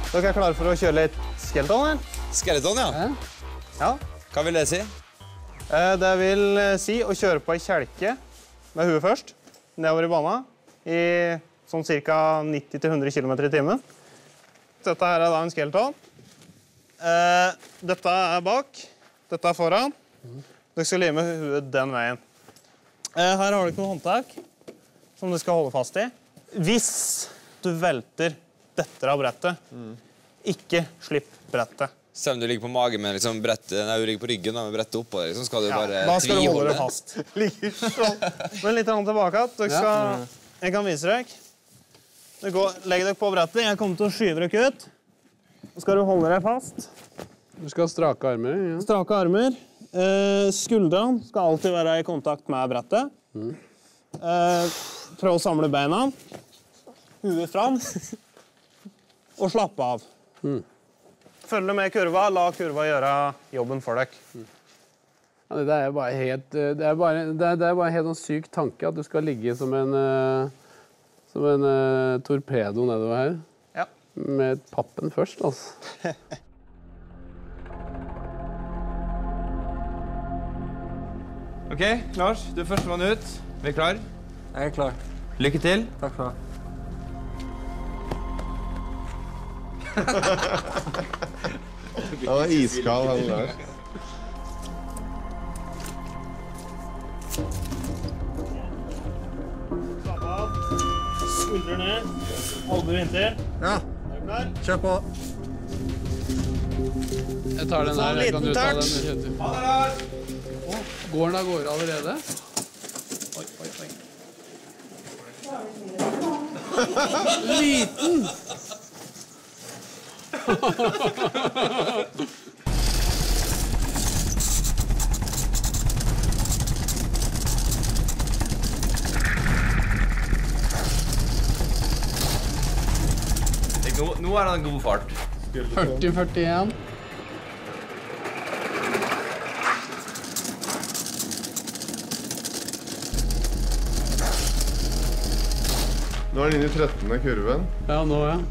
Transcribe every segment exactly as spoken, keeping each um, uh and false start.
Dere er klare for å kjøre litt skeleton, eller? Skeleton, ja. Ja. Hva vil det si? Det vil si å kjøre på en kjelke med huet først, nedover i banen, i sånn cirka nitti til hundre kilometer i timen. Dette her er da en skeleton. Dette er bak, dette er foran. Dere skal lime huet den veien. Her har dere noen håndtak som du skal holde fast i. Hvis du velter dette av brettet, ikke slipp brettet. Selv om du ligger på magen med liksom brettet, nei, du ligger på ryggen da, med brettet oppå, liksom, skal du Ja, bare da skal du holde tviholde. det fast. Ligger sånn. Men litt annet tilbake. Dere skal, jeg kan vise dere. Du går, legg dere på brettet. Jeg kommer til å skyve dere ut. Så skal du holde deg fast. Du skal ha strake armer. Ja. Strake armer. Eh, skuldrene skal alltid være i kontakt med brettet. Eh, prøv å samle beina. Huet fram. Og slappe av. Følg med kurva, la kurva gjøre jobben for deg. Ja, det er bare helt, det er bare, det er, det er bare helt sånn syk tanke at du skal ligge som en, uh, som en uh, torpedo nedover her. Ja. Med pappen først, altså. Ok, Lars, du er første mann ut. Vi er klar? Jeg er klar. Lykke til. Takk for det. Han er iskald, han der. Slapp av. Skuldre ned. Albuer inntil. Ja, Er du klar? kjør på. Jeg tar den Så en her. Jeg kan liten du ta touch. den, Kjetil. Ha det, Lars! Går den av gårde allerede? Oi, oi, oi. Liten! Nå, nå er det en god fart. førti førtien. Nå er han inne i trettende kurven. Ja, nå, ja.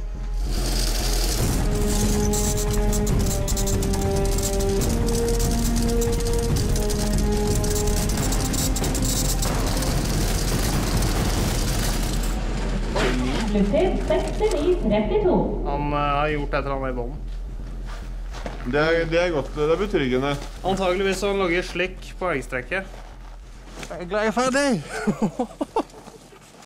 sekstini trettito. Han uh, har gjort et eller annet i bånden. Det er, det er godt, det er betryggende. Antageligvis har han laget slikk på eggstrekket. Jeg er glad jeg er ferdig.